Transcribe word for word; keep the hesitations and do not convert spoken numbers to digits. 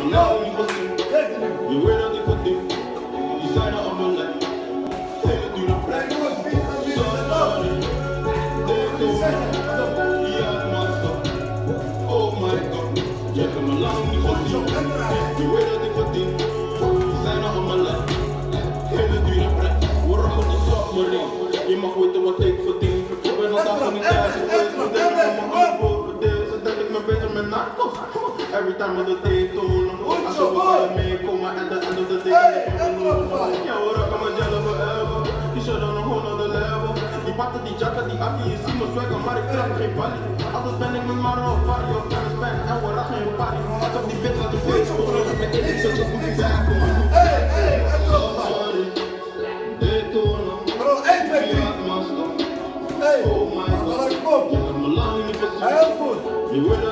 lang niet gezien. Je weet dat ik het doe. Die zijn er op mijn lijn. Hele dure plek. Sorry. Ja, man, stop. Oh my god. Je hebt me lang niet gezien. Je weet dat ik het doe. Die zijn er op mijn lijn. Hele dure plek. We rocken de submarine. Je mag weten wat ik verdien. Ik ben al dagen niet thuis geweest. Wat denk ik van mijn antwoord? Ze denk ik me bezig met narcos. Every time we the day doen. Als we willen meekomen en de end of the day kan ik me noemen. Ja, we rocken met jelly forever. Die shit on a whole nother level. Die patten, die jacken, die akkie, je ziet me swaggen, maar ik trap geen balie. Altijd ben ik met Maro of Barry of Dennis Ben en we rachen geen party. Alsof die bitch laat je face horen. Met één zet je moet die back komen. Hey, hey, sorry. Dit doen we. Bro, één twee drie. Oh my god. Je hebt me lang niet gezien. Heel goed.